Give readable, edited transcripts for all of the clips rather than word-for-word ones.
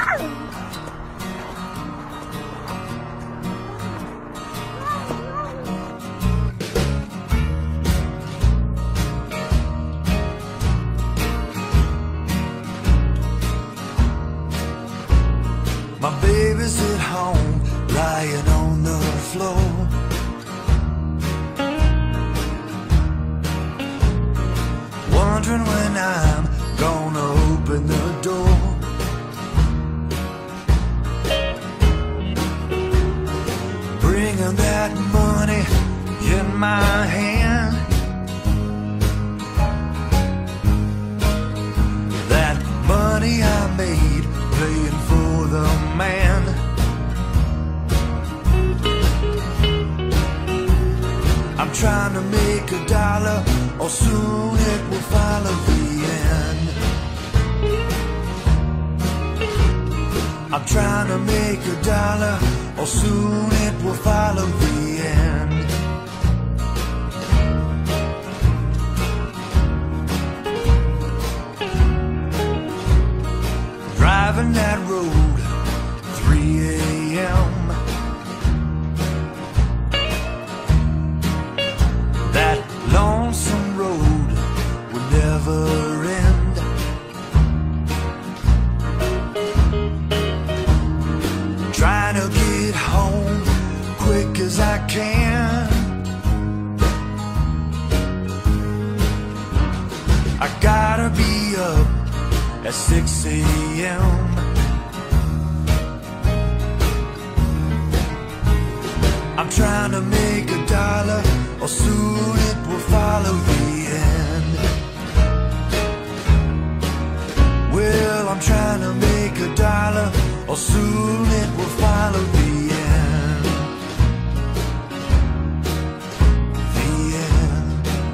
My baby's at home, lying on the floor. Wondering when I'm gonna open the door. Bringing that money in my hand, that money I made playing for the man. I'm trying to make a dollar, or soon it will follow the end. I'm trying to make a dollar, or soon it will follow the end. Driving that road, 3 a.m. That lonesome road will never end. Trying to get home quick as I can. I gotta be up at 6 a.m. I'm trying to make a dollar, or soon it will follow the end. Well, I'm trying to make a dollar, or soon it will follow the end. The end.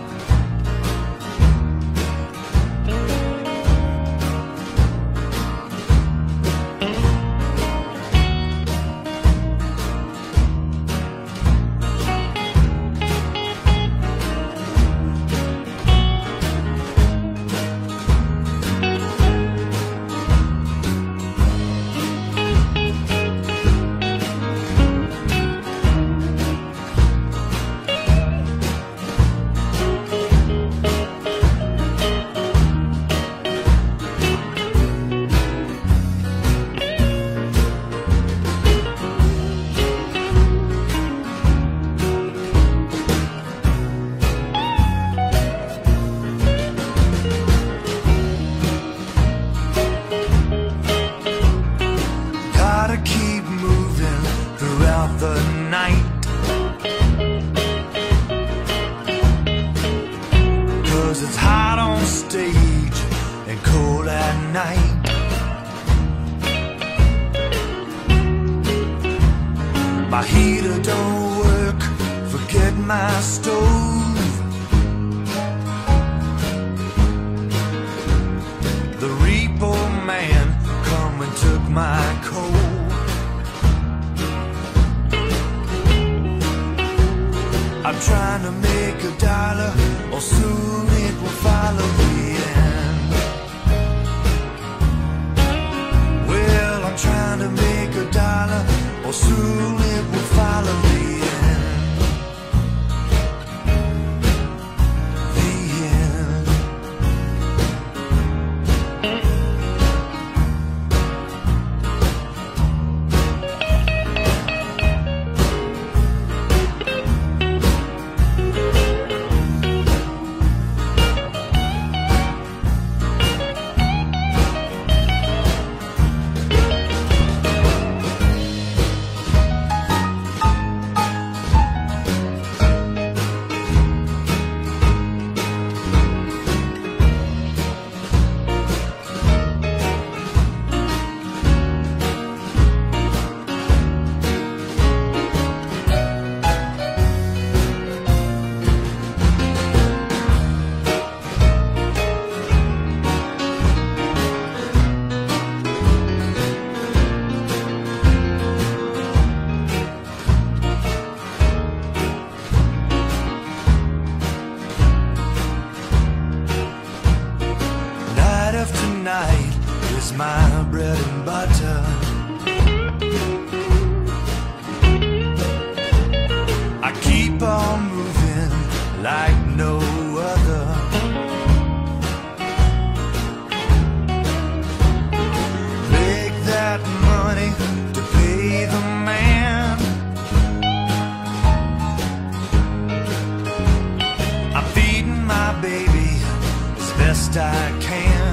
Keep moving throughout the night, 'cause it's hot on stage and cold at night. My heater don't work, forget my stove. The repo man come and took my coal. I'm trying to make a dollar, or soon it will follow the end. Well, I'm trying to make a dollar, or soon it will follow the end. is my bread and butter. I keep on moving like no other. Make that money to pay the man. I'm feeding my baby as best I can.